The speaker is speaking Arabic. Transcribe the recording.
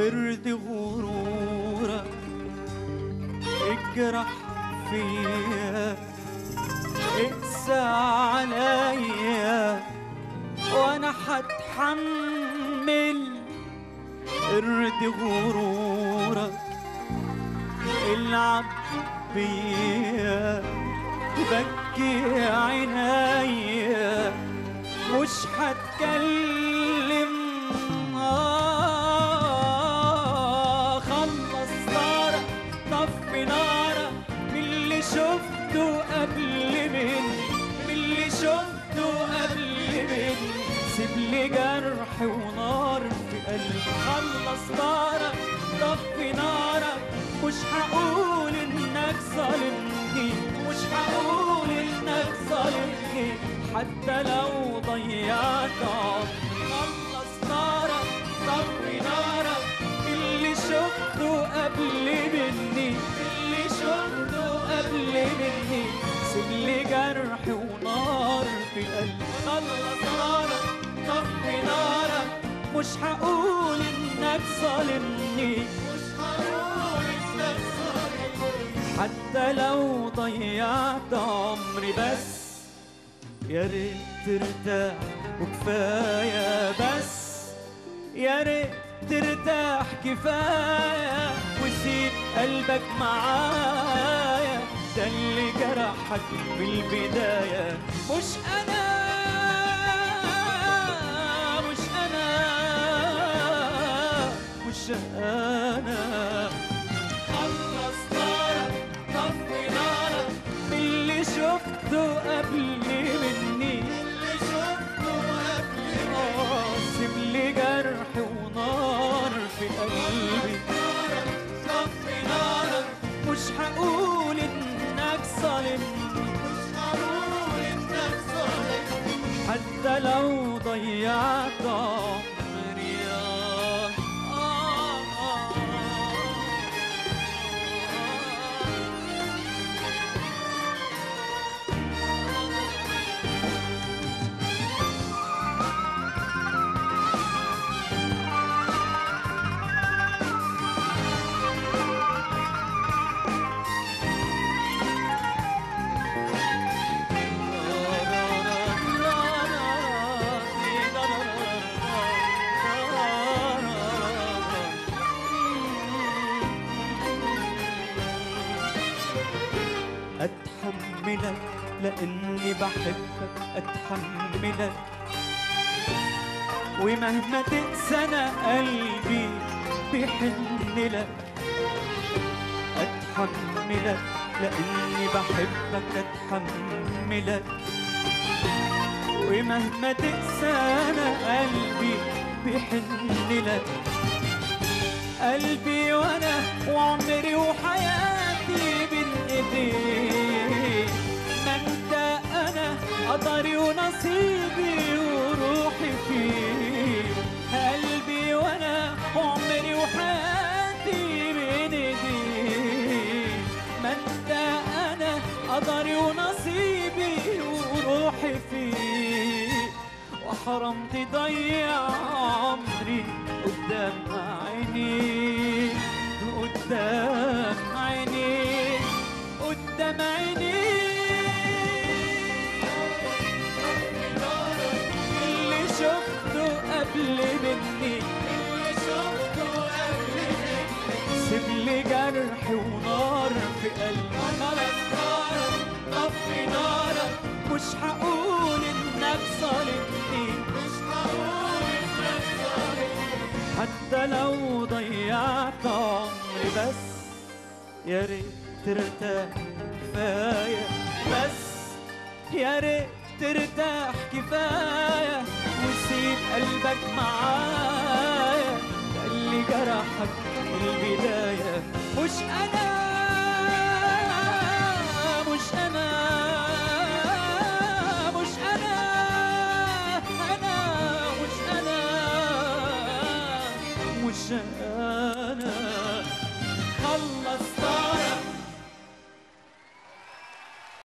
ارضي غرورك، اجرح فيا، اقسى عليا وانا هتحمل. ارضي غرورك، العب بيا، بكي عينيا، مش هتكلم. خلص نارك، طفي نارك، من اللي شفته قبل مني، من اللي شفته قبل مني. سيب لي جرح ونار في قلبي. خلص نارك، طفي نارك، مش هقول انك ظالمني، مش هقول انك ظالمني، حتى لو ضيعت عمري. خلص نارك، طفي نارك، اللي شفته قبل مني، اللي شفته قبل مني. سيب لي جرح ونار في قلبي. خلص نارك، طفي نارك، مش هقول انك ظالمني، مش هقول انك ظالمني، حتى لو ضيعت عمري. بس يا ريت ترتاح وكفايه، بس يا ريت ترتاح كفايه، وسيب قلبك معايا. ده اللي جرحك في البدايه، مش انا، مش انا، مش انا. خلص نارك، طفي نارك، اللي شفته قبل مني، اللي شفته قبل مني. سيب لي جرح ونار في قلبي. طفي نارك، مش هقول انك ظالمني، مش هقول انك ظالمني، حتى لو ضيعت عمري. أتحملك لأني بحبك، أتحملك ومهما تنسى أنا قلبي بيحن لك. أتحملك لأني بحبك، أتحملك ومهما تنسى أنا قلبي بيحن لك. قلبي وأنا وعمري وحياتي بين إيديك، ما أنت أنا قدري ونصيبي وروحي فيك. قلبي وأنا وعمري وحياتي بين إيديك، ما أنت أنا قدري ونصيبي وروحي فيك. وحرام تضيع عمري قدام عيني، قدام عيني، قدام عيني. اللي شفته قبل مني، اللي شفته قبل مني. سيب لي جرح ونار في قلبي. خلص نارك، طفي نارك، مش هقول انك ظالمني، مش هقول انك ظالمني، حتى لو ضيعت عمري. بس يا ريت ترتاح كفايه، بس يا ريت ترتاح كفايه، وسيب قلبك معايا. ده اللي جرحك في البدايه، مش انا، مش انا، مش انا، انا مش انا، مش انا. خلصت